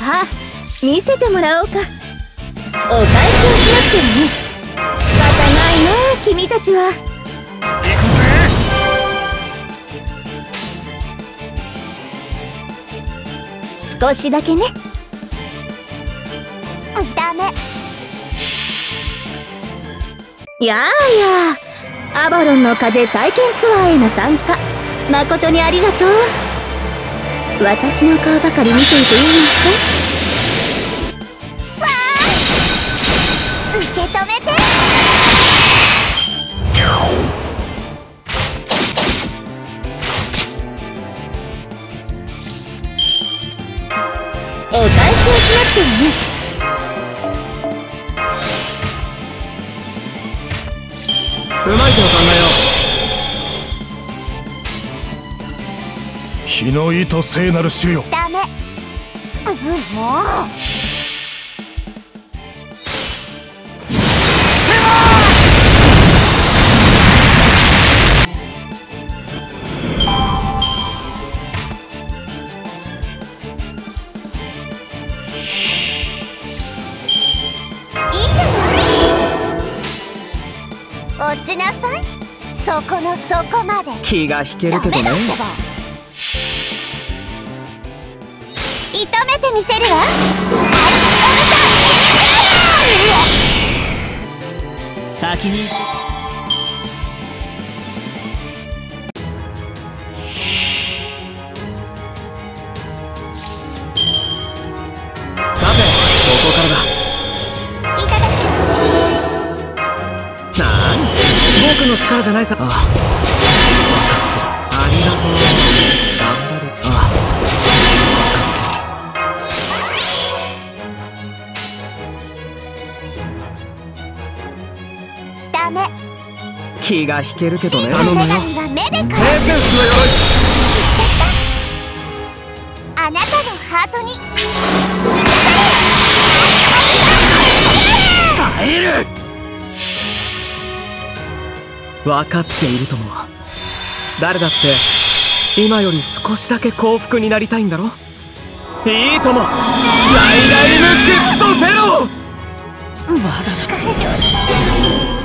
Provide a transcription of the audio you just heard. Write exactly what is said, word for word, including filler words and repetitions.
さあ見せてもらおうか。お返しをしなくてもね。仕方ないな君たちは。少しだけね。ダメ。やあやあ、アバロンの風体験ツアーへの参加誠にありがとう。私の顔ばかり見ていていいのか。わあ、受け止めて。お返しをしなくてもね。 うまいと考えよう。火の糸聖なる種よ。 ダメ。うん、もう落ちなさい。そこの底まで。 気が引けるけどね。 射止めてみせるわ。 先にさてここからだ。僕の力じゃないさ。ああ、ありがとう。頑張る。ああ、ダメ。 気が引けるけどね。 頼むよ。平天使の鎧。言っちゃった。あなたのハートに耐える。分かっているとも。誰だって今より少しだけ幸福になりたいんだろ。いいとも。ライライムグッドフェロー。まだだ。